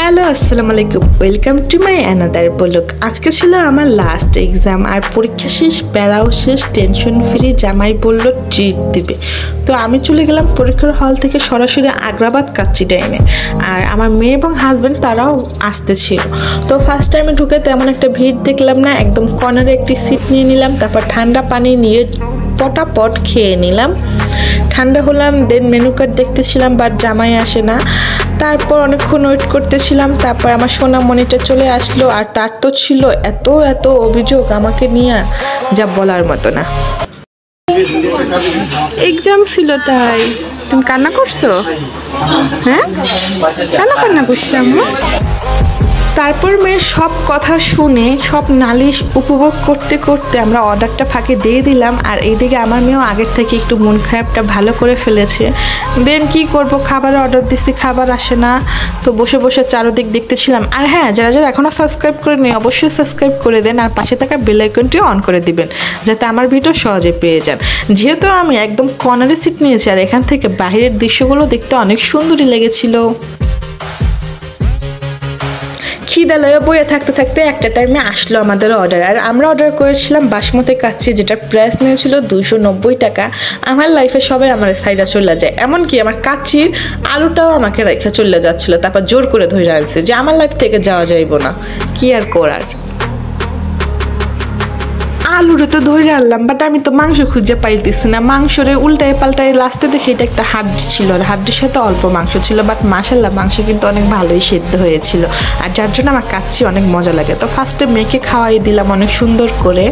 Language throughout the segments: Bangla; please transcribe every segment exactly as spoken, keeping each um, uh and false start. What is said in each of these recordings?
হ্যালো আসসালামু আলাইকুম, welcome to my another blog. আজকে ছিল আমার লাস্ট এক্সাম, আর পরীক্ষা শেষ, বেড়াও শেষ, টেনশন ফ্রি। জামাই বলল ট্রিট দিবে, তো আমি চলে গেলাম পরীক্ষার হল থেকে সরাসরি আগ্রাবাদ কাচ্চি টাইমে। আর আমার মেয়ে এবং হাজব্যান্ড তারাও আসতেছিল। তো ফার্স্ট টাইমে ঢুকে তেমন একটা ভিড় দেখলাম না, একদম কর্নারে একটি সিট নিয়ে নিলাম, তারপর ঠান্ডা পানি নিয়ে পটাপট খেয়ে নিলাম। ঠান্ডা হলাম, দেন মেনু কার্ড দেখতেছিলাম, বাট জামাই আসে না। তারপর অনেকক্ষণ ওয়েট করতেছিলাম, তারপর আমার সোনা মনিটা চলে আসলো। আর তার তো ছিল এত এত অভিযোগ আমাকে নিয়ে, যা বলার মতো না। এক্সাম ছিল তাই তুমি কান্না করছো? হ্যাঁ, কেন কান্না করছো আম্মু? তারপর মেয়ের সব কথা শুনে সব নালিশ উপভোগ করতে করতে আমরা অর্ডারটা ফাঁকে দিয়ে দিলাম। আর এইদিকে আমার মেয়েও আগের থেকে একটু মন খারাপটা ভালো করে ফেলেছে। দেন কি করব, খাবারের অর্ডার দিচ্ছি, খাবার আসে না, তো বসে বসে চারদিক দেখতেছিলাম। আর হ্যাঁ, যারা যারা এখনও সাবস্ক্রাইব করে নেই অবশ্যই সাবস্ক্রাইব করে দেন, আর পাশে থাকা বেল আইকনটিও অন করে দিবেন যাতে আমার ভিডিও সহজে পেয়ে যান। যেহেতু আমি একদম কর্নারে সিট নিয়েছি, আর এখান থেকে বাইরের দৃশ্যগুলো দেখতে অনেক সুন্দরই লেগেছিল। খিদালয়ে বইয়ে থাকতে থাকতে একটা টাইমে আসলো আমাদের অর্ডার। আর আমরা অর্ডার করেছিলাম বাসমতি কাচ্চি, যেটা প্রাইস নিয়েছিল দুইশো নব্বই টাকা। আমার লাইফে সবাই আমার সাইডে চলে যায়, এমনকি আমার কাচ্চির আলুটাও আমাকে রেখে চলে যাচ্ছিলো। তারপর জোর করে ধরে আনছে যে আমার লাইফ থেকে যাওয়া যাইব না, কি আর করার। আলুরে তো ধরে আনলাম, বাট আমি তো মাংস খুঁজে পাইতেছি না। মাংসরে উল্টায় পাল্টায় লাস্টে দেখি এটা একটা হাড্ডি ছিল, আর হাড্ডির সাথে অল্প মাংস ছিল, বাট মাশাল্লাহ মাংস কিন্তু অনেক ভালোই সেদ্ধ হয়েছিল। আর যার জন্য আমার কাচ্চি অনেক মজা লাগে। তো ফার্স্টে মেয়েকে খাওয়াই দিলাম অনেক সুন্দর করে।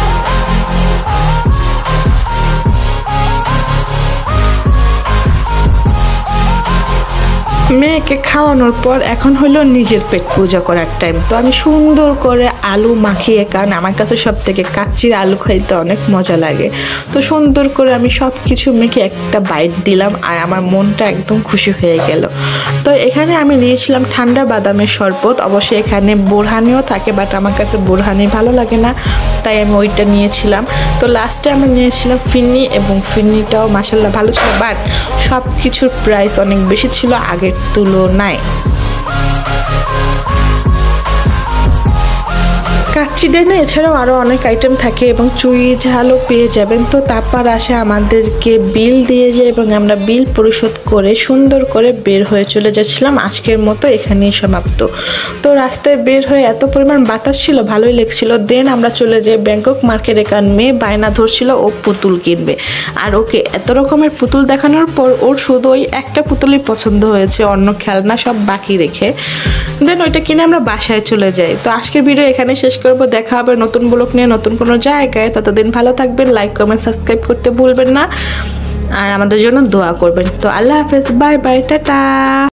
মেয়েকে খাওয়ানোর পর এখন হলো নিজের পেট পূজা করার টাইম। তো আমি সুন্দর করে আলু মাখিয়ে, কারণ আমার কাছে সব থেকে কাচ্চির আলু খাইতে অনেক মজা লাগে, তো সুন্দর করে আমি সব কিছু মেখে একটা বাইট দিলাম, আর আমার মনটা একদম খুশি হয়ে গেল। তো এখানে আমি নিয়েছিলাম ঠান্ডা বাদামের শরবত। অবশ্যই এখানে বোরহানিও থাকে, বাট আমার কাছে বোরহানি ভালো লাগে না, তাই আমি ওইটা নিয়েছিলাম। তো লাস্টে আমরা নিয়েছিলাম ফিরনি, এবং ফিরনিটাও মাশাল্লাহ ভালো ছিল, বাট সব কিছুর প্রাইস অনেক বেশি ছিল আগের তুলনায়। কাচ্চি ডাইনে এছাড়াও আরও অনেক আইটেম থাকে, এবং চুই ঝালও পেয়ে যাবেন। তো তারপর আসে আমাদেরকে বিল দিয়ে যায়, এবং আমরা বিল পরিশোধ করে সুন্দর করে বের হয়ে চলে যাচ্ছিলাম। আজকের মতো এখানেই সমাপ্ত। তো রাস্তায় বের হয়ে এত পরিমাণ বাতাস ছিল, ভালোই লেগছিল। দেন আমরা চলে যাই ব্যাংকক মার্কেটে, কারণ মেয়ে বায়না ধরছিল ও পুতুল কিনবে। আর ওকে এত রকমের পুতুল দেখানোর পর ওর শুধু ওই একটা পুতুলই পছন্দ হয়েছে, অন্য খেলনা সব বাকি রেখে। দেন ওইটা কিনে আমরা বাসায় চলে যাই। তো আজকের ভিডিও এখানে শেষ করবো। দেখা হবে নতুন ব্লগ নিয়ে নতুন কোনো জায়গায়। ততদিন ভালো থাকবেন, লাইক কমেন্ট সাবস্ক্রাইব করতে ভুলবেন না, আর আমাদের জন্য দোয়া করবেন। তো আল্লাহ হাফেজ, বাই বাই, টাটা।